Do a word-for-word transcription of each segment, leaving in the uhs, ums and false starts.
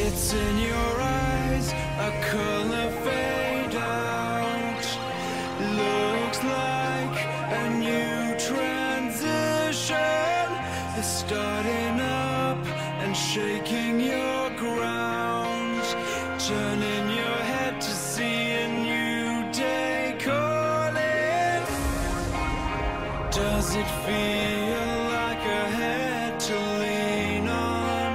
It's in your eyes, a color fade out. Looks like a new transition is starting up and shaking your ground, turning your head to see a new day calling. Does it feel like a head to lean on?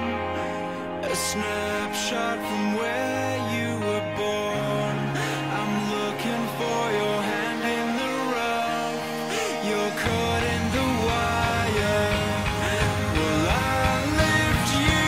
A snapshot from where you were born. I'm looking for your hand in the rough. You're caught in the wire. Will I lift you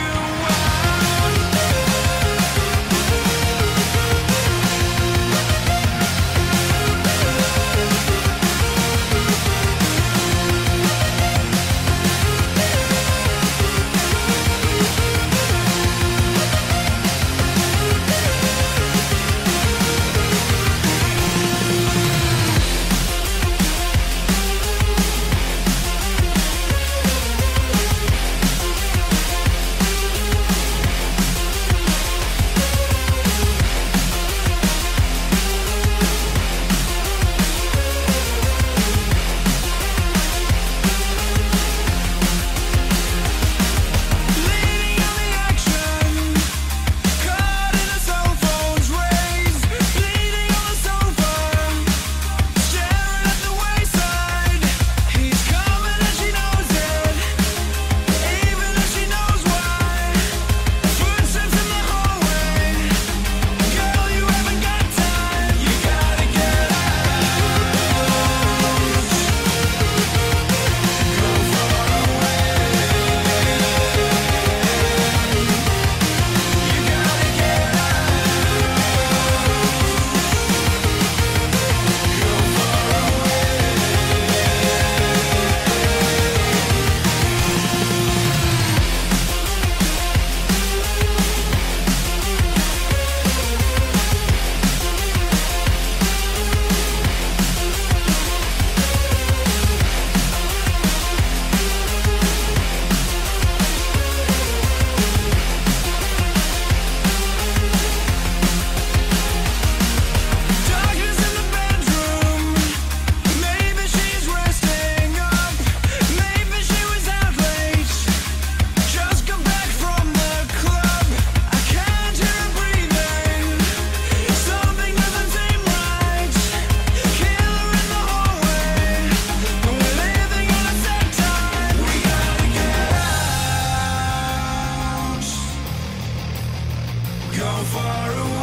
go far away.